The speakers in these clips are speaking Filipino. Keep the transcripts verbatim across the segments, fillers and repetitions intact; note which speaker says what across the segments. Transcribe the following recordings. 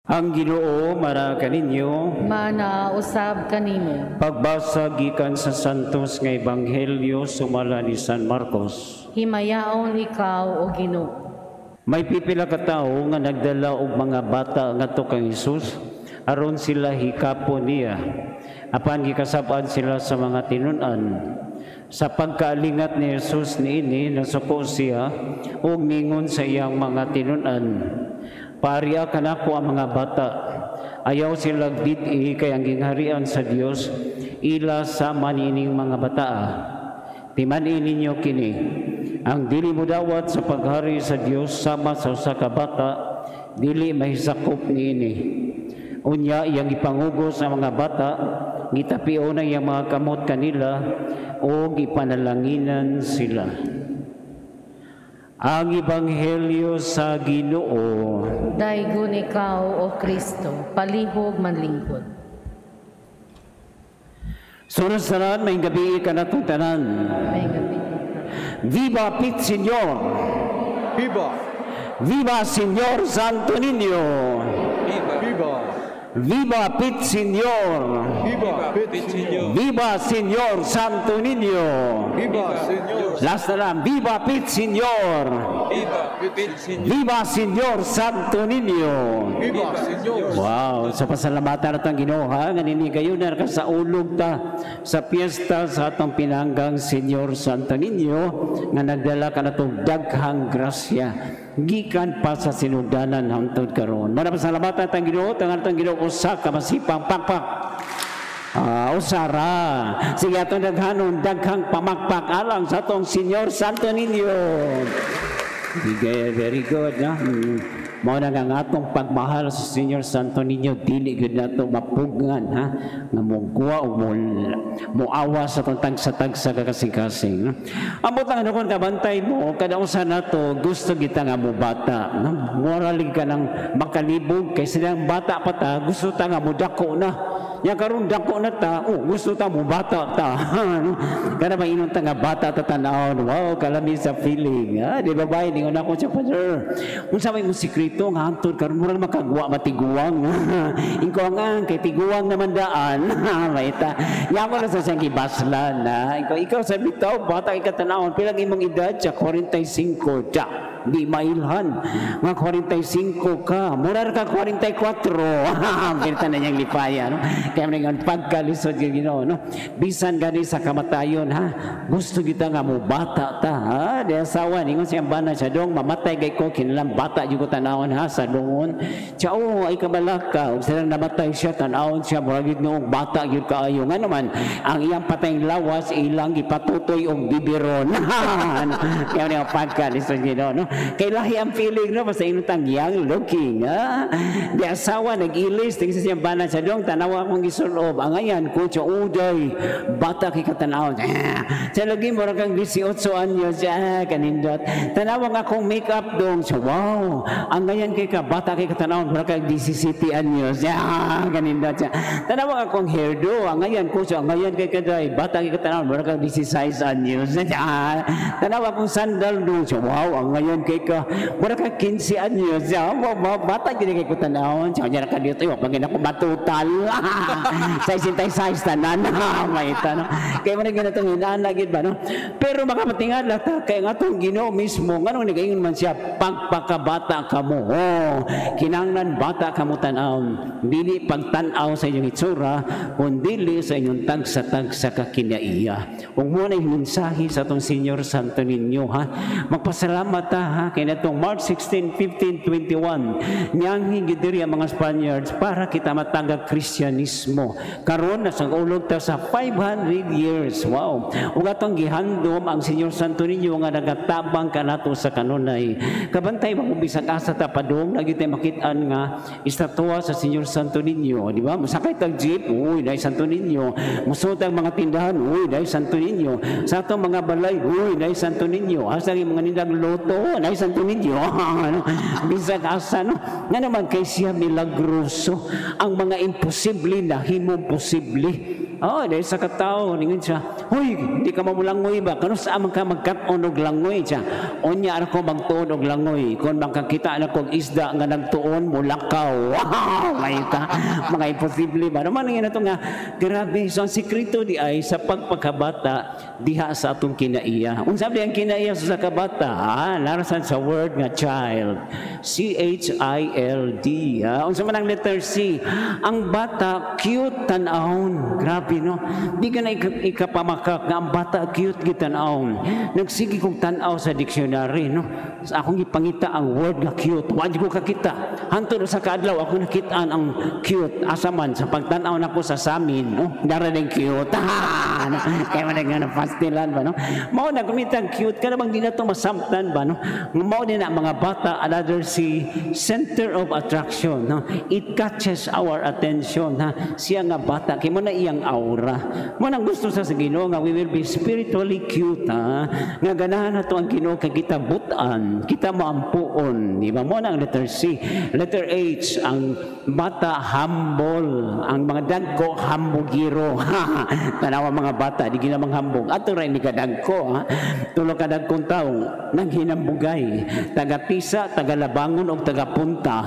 Speaker 1: Ang Ginoo mara kaninyo,
Speaker 2: mana usab kanimo.
Speaker 1: pagbasa gikan sa Santos nga Ebanghelyo sumala ni San Marcos.
Speaker 2: Himayaon ikaw o Ginoo.
Speaker 1: May pipila ka tawo nga nagdala og mga bata ngadto kang Hesus aron sila hikapon niya. Apan gikasab-an sila sa mga tinun-an. Sa pagkaalingat ni Jesus niini nasuko siya ug ningon sa iyang mga tinun-an, "Pariya kanako ang mga bata, ayaw sila didi kay ang gingharian sa Dios ila sa manining mga bata. Timan-i ninyo kini, ang dili mudawat sa paghari sa Dios sama sa usa ka bata, dili mahisakop niini. Unya iyang ipangugos sa mga bata, gitapio na iyang mga kamot kanila o gipanalanginan sila." Ang Ebanghelyo sa Ginoo.
Speaker 2: Daygon ikaw o Kristo, palihog manlingkod.
Speaker 1: Sunod-sunod, may gabi ka na itong tanan.
Speaker 2: May gabi.
Speaker 1: Viva Pit Señor!
Speaker 3: Viva!
Speaker 1: Viva Señor Santo Niño!
Speaker 3: Viva! Viva!
Speaker 1: Viva Pit Señor!
Speaker 3: Viva! Pit Señor!
Speaker 1: Viva Señor Santo Niño!
Speaker 3: Viva Señor!
Speaker 1: Last na lang, Viva Pit Señor!
Speaker 3: Viva Pit Señor!
Speaker 1: Viva Señor Santo Niño!
Speaker 3: Viva Señor!
Speaker 1: Wow, sa pasalamatan natang Ginoo ha, nga ninigayon na ka sa ulog ta sa piyesta sa atong pinanggang Señor Santo Niño nga nagdala ka natong daghang grasya gikan pa sa sinugdanan hangtod karon. Muna pasalamatan natang Ginoo, tangan natang Ginoo usa ka masipang pakpak. Ah, usara. Sige atong daghanon daghang pamakpak alang sa atong Señor Santo Niño. Very good, no? Hmm. Mao na nga atong pagmahal sa Señor Santo Niño, dili gud nato mapugngan ha nga mogwa o moawa sa tantang sa tagsa kakasing-kasing. Amot ang anukon kabantay mo kada usa nato gusto kita nga mo bata, no? Moralig ka nang makalibog kay silang bata pa ta, gusto ta nga mo dako na. Ya karon dako na ta, oh, gusto ta mo bata ta. Kada ba inon ta nga bata ta tanawon, wow, kalami sa feeling. Ha, di ba bay ningon ako sa father. Unsa may mo sikreto nga hantod karon murag makagwa matiguwang. Ingko nga kay tiguwang naman daan. Maita. Ya ko na sa siyang gibaslan na. Ikaw ikaw sa bitaw bata ka tanawon, pila imong edad sa forty-five da. Di mailhan nga forty-five ka, mura ka forty-four. Kita na niyang lipaya, no? Kaya mga pagkalisod yung Ginoo, no? Bisan gani sa kamatayon, ha? Gusto kita nga mo bata ta, ha? Di asawa, ningon siyang bana siya dong, mamatay kay ko, kinalang bata yung ko tanawon, ha? Sa dungon. Siya, oh, ay kabalaka. Huwag silang namatay siya, tanawon siya, muragid noong bata yung kaayo. Nga naman, ang iyang patayang lawas, ilang ipatutoy og bibiron. Kaya mga pagkalisod yung Ginoo, no? Kay lahi ang feeling, no? Basta inutang young looking, ha? Di asawa, nag-ilis, tingin siyang bana siya dong, tanawa akong gisulob. Ang ayan, kutsa uday, bata kay katanawon. Sa lagi mo kang eighteen anyos, ah, kanindot. Tanawa nga akong make-up dong. So, wow, ang ayan kay ka, bata kay katanawon, mura kang seventeen anyos. Ah, kanindot siya. Tanawa nga akong hairdo. Ang ayan, kutsa, ang ayan kay kaday, bata kay katanawon, mura kang sixteen anyos. Ah, tanawa akong sandal dong. So, wow, ang ayan kay ka, mura kang fifteen anyos. Ah, bata kay kay katanawon. So, dyan ka dito, yung pagin ako matutal. Size-size tanan. May tanong. Kaya mo na ganitong hinanagid ba, no? Pero makapatingad lang ta, kaya nga itong Ginoo mismo, nga nung nagayon man siya, pagpakabata ka mo. Oh, kinanglan bata ka mo tanaw. Dili pagtanaw sa inyong itsura, kundili sa inyong tagsa-tagsa ka kinaiya. Huwag mo na yung mensahe sa itong Señor Santo Niño, ha? Magpasalamat ta, ha? Kaya na itong March sixteen, fifteen, twenty-one, niyang higidiri ang mga Spaniards para kita matanggap Kristyanismo. Karon na sa ulog ta sa five hundred years. Wow. Ug atong gihandom ang Señor Santo Niño nga nagatabang kanato sa kanunay. Kabantay ba kung bisag asa ta padung lagi tay makit-an nga estatwa sa Señor Santo Niño, di ba? Musakay tag jeep, uy, dai Santo Niño. Musud ang mga tindahan, uy, dai Santo Niño. Sa atong mga balay, uy, dai Santo Niño. Asa mga nindag loto, dai Santo Niño. Bisag asa no. Nga naman kay siya milagroso. Ang mga imposible na himong posible. Oh, dahil sa katao, ningon siya, huy, hindi ka mamulangoy ba? Kano sa amang ka magkat-on og langoy siya? Onya ako magtuon og langoy. Kung makakita na kong isda nga nagtuon, mulakaw. Wow! Ngayon ka, mga imposible ba? Naman nga ito nga, grabe. So, ang sikreto di ay sa pagpagkabata, diha sa atong kinaiya. Kung sabi ang kinaiya sa kabata, ah, narasan sa word nga child. C H I L D. Ah. Kung sa manang letter C, ang bata, cute tanahon. Grabe, no? Di ka na ikapamakak nga ang bata, cute gitanahon. Nagsige kong tanaw sa dictionary, no? Sa akong ipangita ang word nga cute. Wadi ko kakita. Hantod sa kaadlaw, ako nakitaan ang cute. Asaman, sa pagtanaw na ko sa samin, no? Darating cute. Ah, no? Kaya man nga na pastilan ba, no? Mao na gumitang cute. Kada bang di na ito masamtan ba, no? Mao din na mga bata, another si center of attraction, no? It catches our attention, ha? Siya nga bata, kaya mo na iyang aura. Mo nang gusto sa Ginoo nga we will be spiritually cute, ha? Nga ganahan na ito ang Ginoo kay kita butan, kita maampuon, di ba? Mo na ang letter C. Letter H, ang bata humble, ang mga dagko hambugiro. Tanawa mga bata, di ginamang hambog. Ato rin ni kadagko, ha? Tulo ka dagkong tao, nang hinambugay. Taga-tisa, taga-labangon o taga-punta.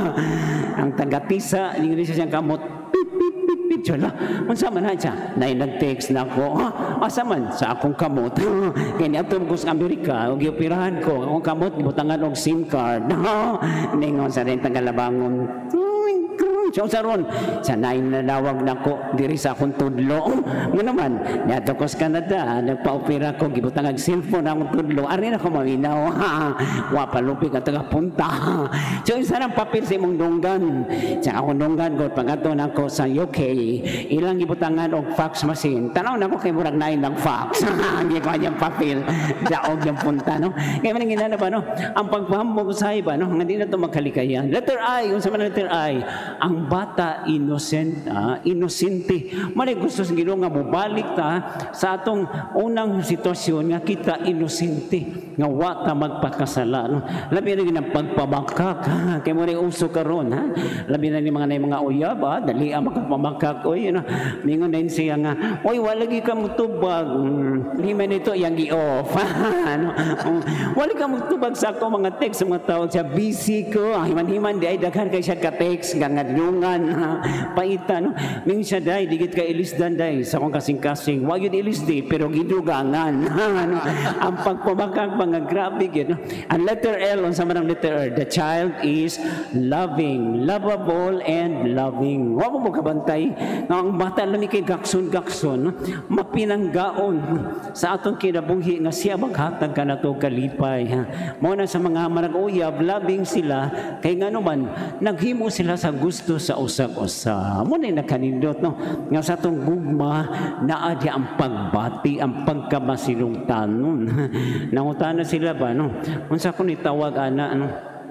Speaker 1: Ang taga-tisa, hindi siya siyang kamot, pip, pip, pip, pip, siya unsa man na siya? Nay nag-text na ako, ha? Asa man? Sa akong kamot. Kaya niya ito ko sa Amerika, o giopirahan ko, akong kamot, gibutangan og SIM card. Ningon sa rin taga-labangon. So saron, sa nain na nawag na ko diri sa akong tudlo. Mo naman, niadto ko sa Canada, nagpa-opera ko, gibutang ang cellphone akong tudlo. Ari na ko maminaw. Wa palupi ka taga-punta. So isa nang papel sa imong dunggan. Sa akong dunggan ko pag-ato na ko sa U K, ilang gibutangan og fax machine. Tanaw na ko kay murag nain ng fax. Hindi ko yung papel. Daog yung punta, no? Kaya man ginana ba, no? Ang pagpahambog sa iba, no? Nga di na ito magkalikayan. Letter I, yung sa mga letter I, ang bata innocent, ah, inosente. Mali gusto sa Ginoo nga mobalik ta sa atong unang sitwasyon nga kita inosente, nga wa ta magpakasala. No? Labi na ginang pagpabakak, ha? Kaya mo rin uso karon, ha? Labi na ni mga na mga uyab, ha? Dali ang magpabakak. Oy, you know, ningon na siya nga, oy, wala gi ka mutubag. Hmm, lima nito yang gi-off. Ano? Wala ka mutubag sa ako mga text sa mga tao siya busy ko. Ah, himan-himan di ay daghan kay siya ka text nga ngadlungan, paita, no? Minsan day digit ka ilisdan day sa akong kasing-kasing. Wa gyud ilisdi pero gidugangan. Ano? Ang pagpabakak mga grabe gyud, no? Ang letter L on sa manang letter R, the child is loving, lovable and loving. Wa mo kabantay nga ang bata lami kay gakson-gakson, no? Mapinanggaon sa atong kinabuhi nga siya maghatag kanato kalipay, ha? Mao na sa mga manag-uyab, loving sila kay ngano man naghimo sila sa gusto sa usag-usa. Mo na nakanindot, no? Nga sa atong gugma naa di ang pagbati, ang pagkamasilungtanon. Nangutana sila ba, no? Unsa ko ni tawag ana, ano?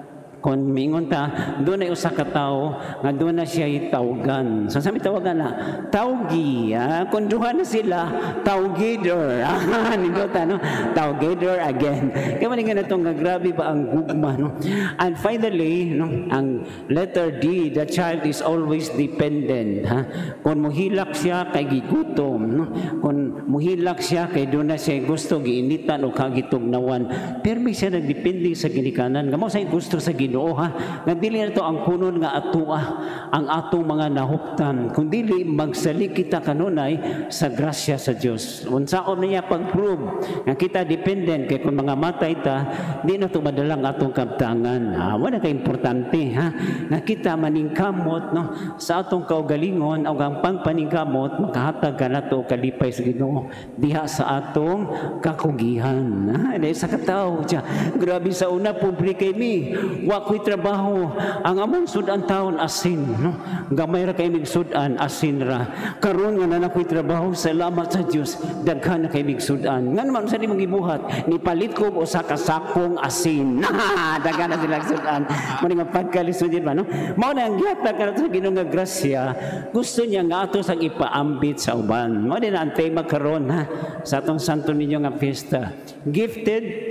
Speaker 1: Kung mingon ta, doon ay usa ka tao, nga doon na siya itawagan. So sabi tawagan na, tawgi, ha? Kung duha na sila, tawgider. Nindot, ano? Tawgider again. Kaya maningan na itong grabe ba ang gugma, no? And finally, no, ang letter D, the child is always dependent, ha? Kung muhilak siya, kay gigutom, no? Kung muhilak siya, kay doon na siya gusto, giinitan o kagitugnawan. Pero may siya nagdepende sa ginikanan. Nga mo sa gusto sa ginikanan. Ginoo, ha? Nga dili na ito ang punon nga atua, ang atong mga nahuptan. Kung dili, magsalik kita kanunay sa grasya sa Diyos. Unsaon niya pag-prove nga kita dependent, kay kung mga matay ta, di na ito madalang atong kaptangan. Ha? Wala ka importante, ha? Nga kita maningkamot, no? Sa atong kaugalingon, o ang pangpaningkamot, makahatag ka na ito kalipay sa Ginoo diha sa atong kakugihan. Ha? Dahil sa katao, siya, grabe sa una, pobre kay mi. Wa ko'y trabaho, ang among sudan taon asin, no? Gamay ra kay mig sudan asin ra. Karon nga na ko'y trabaho, salamat sa Dios, daghan na kay mig sudan. Nga naman sa di mong gibuhat, ni palit ko usa ka sakong asin. Daghan na sila sudan. Muni nga pagkalisod ba, no? Mao na ang gihatag kana sa Ginoo nga grasya, gusto niya nga ato sang ipaambit sa uban. Mao din ang tema karon, ha, sa atong Santo Niño nga fiesta. Gifted to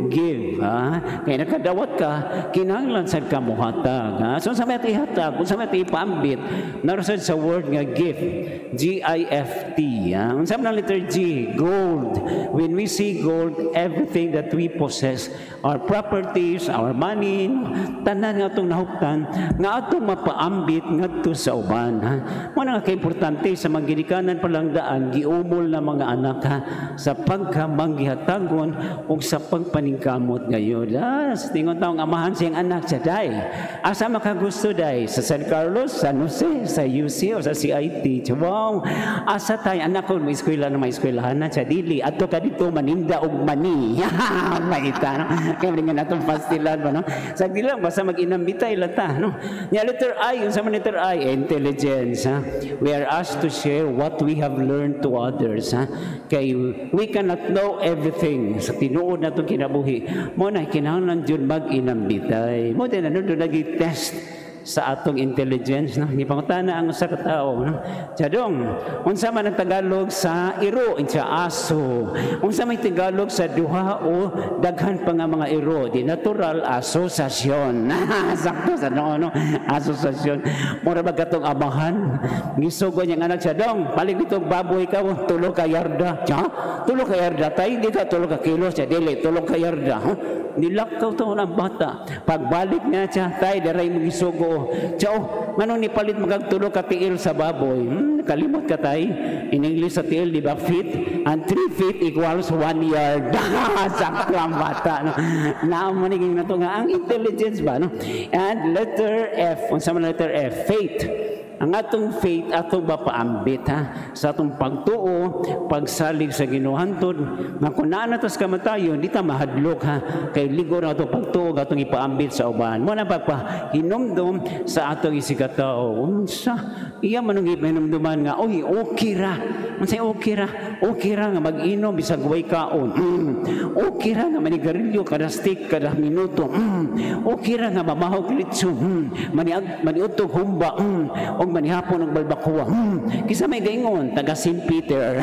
Speaker 1: give. Ha? Kaya nakadawat ka, kinahanglan sad ka muhatag. Ha? So sa may ihatag, kung sa may ipaambit, narasad sa word nga gift, G I F T. Ha? Kung sa may letter G, gold. When we see gold, everything that we possess, our properties, our money, tanan nga itong nahuptan, nga atong mapaambit ngadto sa uban. Ha? Muna nga ka-importante sa mga ginikanan palang daan, giumol na mga anak ha, sa pagkamangihatagon o sa pagpaningkamot ngayon. Ah, sa tingon taong amahan siyang anak siya, day. Asa makagusto, day? Sa San Carlos, San Jose, sa U C o sa C I T. Wow! Asa tayo, anak ko, may eskwela na may eskwelahan na siya, dili. Ato ka dito, maninda og mani. Maita, no? Kaya rin nga natong pastilan ba, no? Sa dilang, basta mag-inambitay lata, no? Yung letter I, yung sa letter I, intelligence, ha? We are asked to share what we have learned to others, ha? Kay we cannot know everything. Sa tinuod na itong kinabuhi, mo na kinahanglan dyan mag-inambitay. Mo din, ano doon nag-test sa atong intelligence, no? Hindi pangutana ang usa ka tawo, no? Jadong, unsa man ang Tagalog sa iro, insya aso. Unsa may Tagalog sa duha o daghan pa nga mga iro, di natural asosasyon. Sakto sa no, no? Asosasyon. Mura ba katong amahan? Gisugo niyang anak siya, dong, palig dito baboy ka, tulo ka yarda. Tiya, tulo ka yarda, tayo di ka tulo ka kilos, siya, dili, tulo ka yarda. Huh? Nilakaw to ng bata. Pagbalik niya siya, tayo, daray mo gisugo. Tiyo, manong nipalit magagtulo ka tiil sa baboy. Hmm, kalimot ka tayo. In English sa tiil, di ba, feet? And three feet equals one yard. Sakto ang bata. No? Naamaniging na ito nga. Ang intelligence ba? No? And letter F. Unsa man letter F? Faith. Ang atong faith, atong mapaambit, ha? Sa atong pagtuo, pagsalig sa ginuhantod, nga kung naanatas kamatayon, di ta mahadlok, ha? Kay ligo na atong pagtuo, atong ipaambit sa uban. Muna pagpahinumdum sa atong isikataw. Unsa? Iya manong ipahinumduman nga, oy, okay ra. Unsa okay ra? Okay ra nga mag-inom, bisag way kaon. Mm. Okay ra nga manigarilyo, kada stick, kada minuto. Mm. Okay ra nga mamahog litso. Mm. Maniag, maniutog humba. Mm. O manihapon ng balbakuwa. Hmm, kisa may gaingon, taga Saint Peter.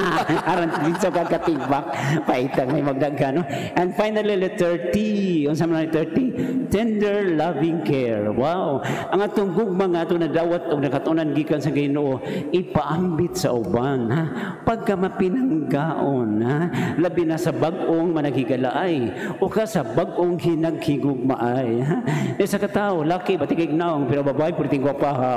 Speaker 1: Aran dito kagatigbak. Paitang may magdagano. And finally, letter T. Unsa man letter T? Tender, loving care. Wow. Ang atong gugma nga atong nadawat o nakatunan gikan sa Ginoo, ipaambit sa uban. Ha? Pagka mapinanggaon, ha? Labi na sa bag-ong managigalaay o ka sa bag-ong hinaghigugmaay. Ha? E sa katao, laki, batigig naong, pero babae, puriting gwapa ha.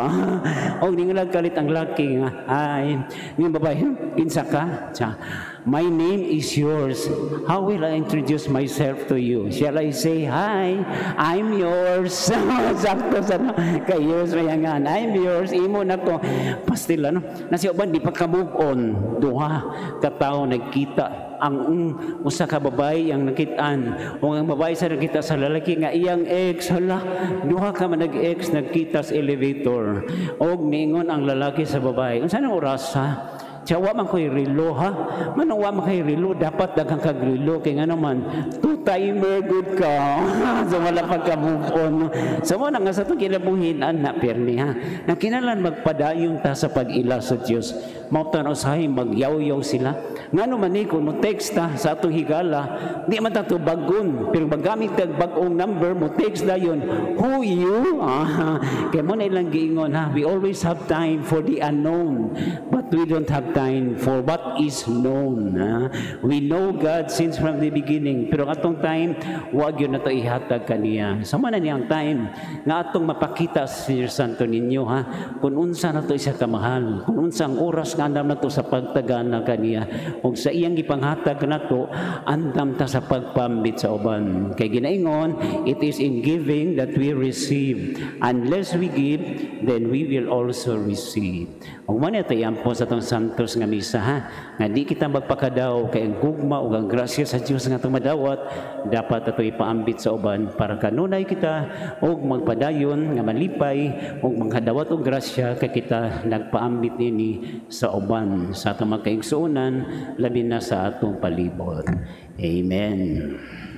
Speaker 1: O ningalag kalit ang laki nga, ay, ng babae, kinsa ka? Siya, my name is yours. How will I introduce myself to you? Shall I say, hi, I'm yours. Sakto sa no, kay yours mayangan, I'm yours, imo na ko. Pastila, no? Nasi uban, di pa ka-move on. Duha, katao nagkita. Ang um, usa ka babae ang nakitaan o ang babae sa nakita sa lalaki nga iyang ex, hala, duha ka man nag-ex nagkita sa elevator og niingon ang lalaki sa babae, unsa nang oras ha? Siya, wa man ko'y relo, ha? Manong wa man ko'y relo, dapat dagang kag relo. Kaya nga naman, two-timer good ka. So, wala pagka-move on. So, mo na nga sa itong kinabuhinan na, perni, ha? Na kinalan magpadayon ta sa pag-ila sa Diyos. Mautan usahay, magyaw-yaw sila. Nga naman eh, kung mo text ta sa atong higala, di man tato bagon. Pero magamit tag bagong number, mo text na yun, who you? Ah, kaya mo na ilang giingon, ha? We always have time for the unknown. But we don't have time for what is known. Ha? We know God since from the beginning. Pero atong time, wag yun na ito ihatag kaniya. Sama na niyang time nga atong mapakita sa Senior Santo ninyo, ha? Kung unsa na ito isa kamahal. Kung unsa ang oras nga andam na ito sa pagtagana kaniya. Kung sa iyang ipanghatag na ito, andam ta sa pagpambit sa uban. Kay ginaingon, it is in giving that we receive. Unless we give, then we will also receive. Kung man ito yan po sa itong santos nga misa, ha? Nga di kita magpakadaw kay ang gugma o ang grasya sa Diyos nga itong madawat, dapat ito ipaambit sa uban para kanunay kita o magpadayon nga malipay o magkadawat o grasya kay kita nagpaambit nini sa uban sa itong magkaigsuunan, labi na sa atong palibot. Amen.